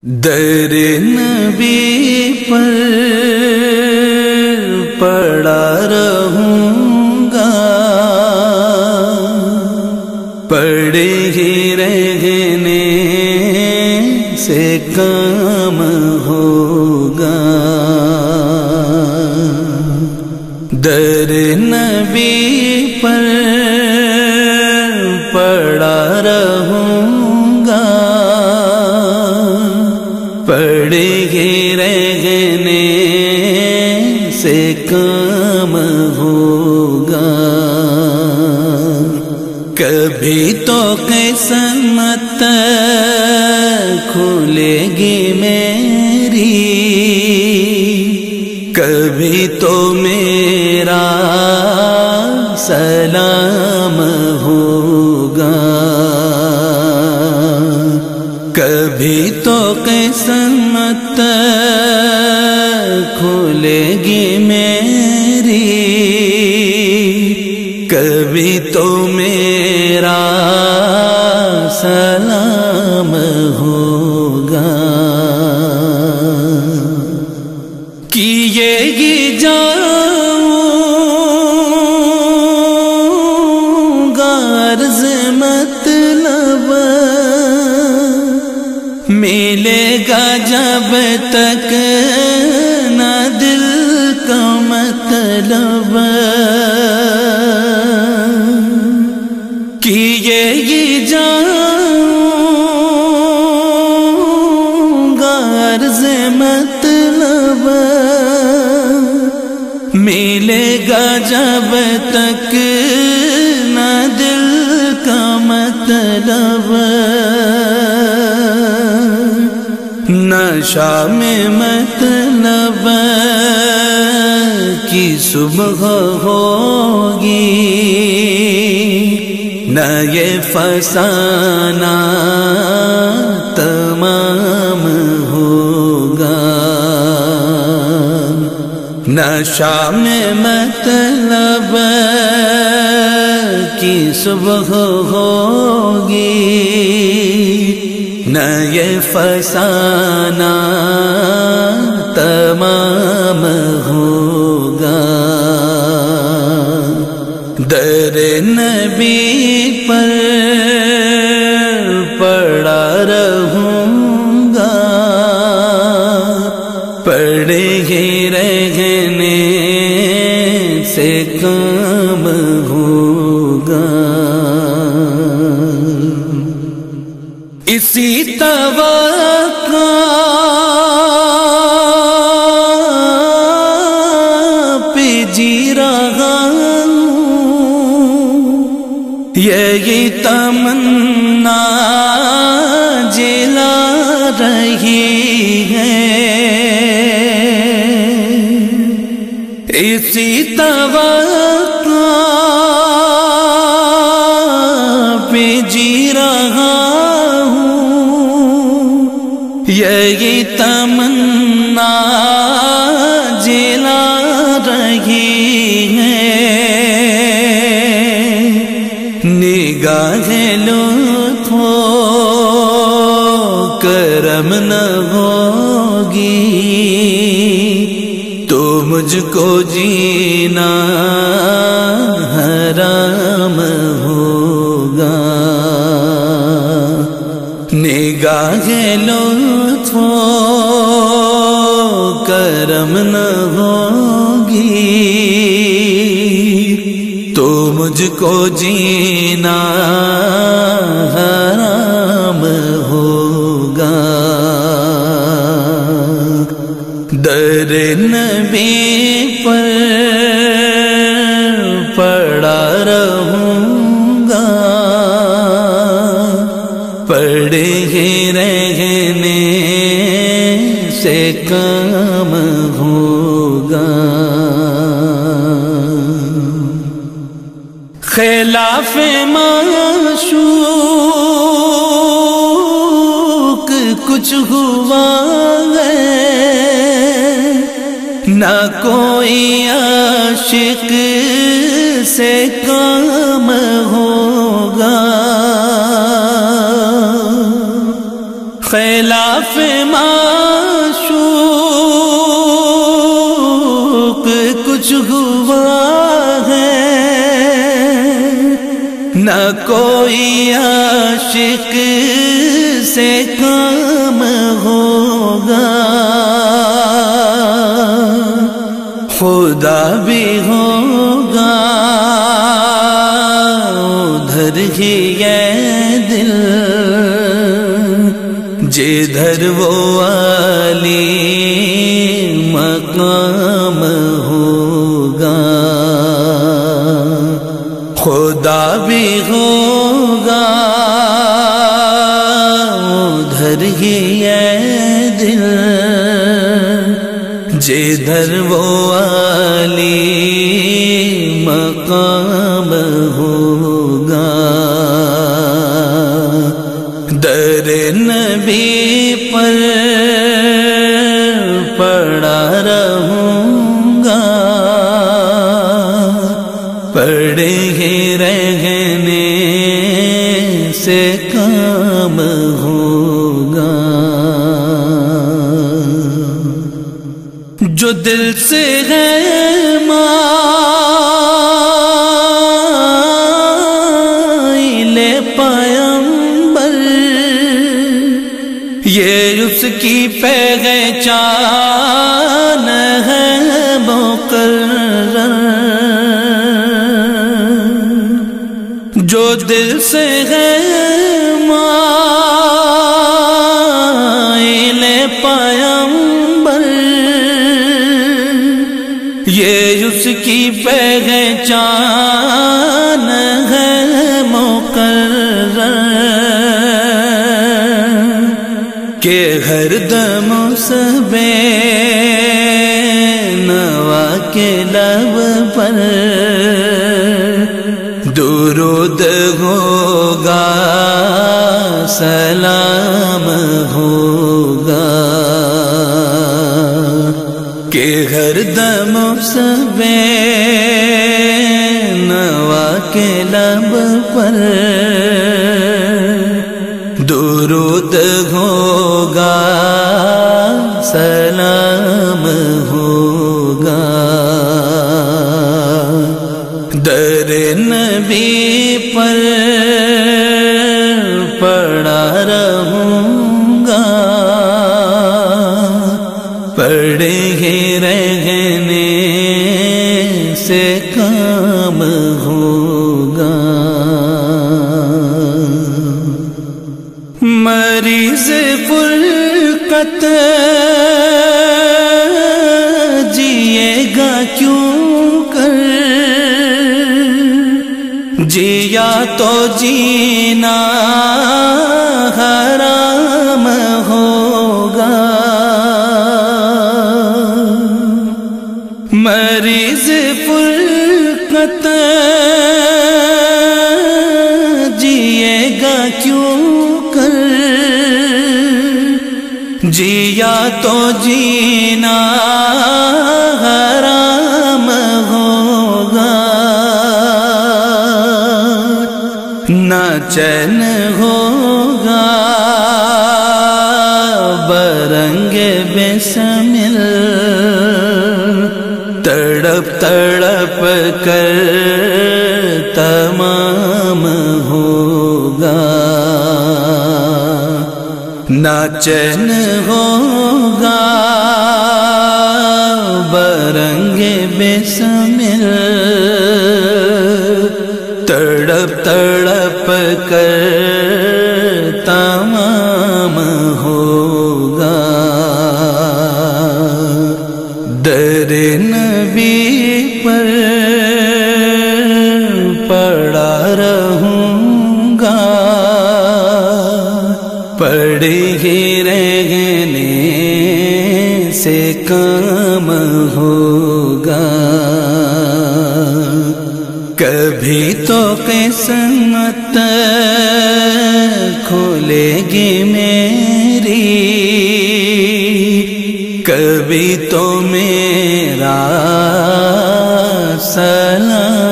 در نبی پر پڑا رہوں گا، پڑے ہی رہنے سے کام ہوگا۔ در نبی پر پڑا رہوں گا، پڑے ہی رہنے سے کام ہوگا۔ کبھی تو قسمت کھلے گی میری، کبھی تو میرا سلام ہوگا، کبھی تو قسمت کھلے گی میری، کبھی تو میرا سلام ہوگا۔ کیے گی جاؤں گا عرض مطلب، ملے گا جب تک نہ دل کا مطلب، کیے گی جاؤں گا عرض مطلب، ملے گا جب تک نہ دل کا مطلب، نشہ میں مطلب کی صبح ہوگی، نہ یہ فسانہ تمام ہوگا۔ نشہ میں مطلب کی صبح ہوگی، نہ یہ فسانہ تمام ہوگا۔ در نبی پر پڑا رہوں گا، پڑے ہی رہنے سے کام ہوگا۔ اسی توقع پہ جی رہا ہوں، یہی تمنا جلا رہی ہے، اسی توقع پہ جی رہا یہی تمنا جلا رہی ہے۔ نگاہ لطف و کرم نہ ہوگی تو مجھ کو جینا حرام ہوگا۔ نگاہ لطف و کرم نہ ہوگی تو مجھ کو جینا حرام ہوگا۔ در نبی پر پڑا رہوں گا، پڑے ہی رہنے سے کام ہوگا۔ خلاف معشوق کچھ ہوا ہے، نہ کوئی عاشق سے کام ہوگا۔ خلاف معشوق کچھ ہوا ہے، نہ کوئی عاشق سے کام ہوگا، خدا بھی ہوگا ادھر ہی یہ دل جدھر وہ عالی مقام ہوگا، خدا بھی ہوگا ادھر ہی یہ دل جدھر وہ عالی مقام ہوگا۔ در نبی پر پڑا رہوں گا، پڑے ہی رہنے سے کام ہوگا، جو دل سے ہے مائل پیغمبر، یہ اس کی پہچان ہے مقرر، جو دل سے ہے مائل پیغمبر، یہ اس کی پہچان ہے مقرر، کہ ہر دم سب نوا کے لب پر درود ہوگا، سلام ہوگا، کہ ہر دم سب نوا کے لب پر درود ہوگا، سلام ہوگا، در نبی پر پڑا رہوں گا، پڑے ہی رہنے سے کام ہوگا، مریض فرقت جیے گا کیوں کر، جیا تو جینا حرام ہوگا، مریض فرقت جیے گا کیوں کر، جیا تو جینا حرام ہوگا، نہ چین ہوگا برنگ بسمل، تڑپ تڑپ کر تمام ہوگا، نہ چین ہوگا برنگ بسمل، تڑپ تڑپ کر تمام ہوگا، در نبی پر پڑا رہوں گا، پڑے ہی رہنے سے کام ہوگا، کبھی تو قسمت کھولے گی میری، کبھی تو میرا سلام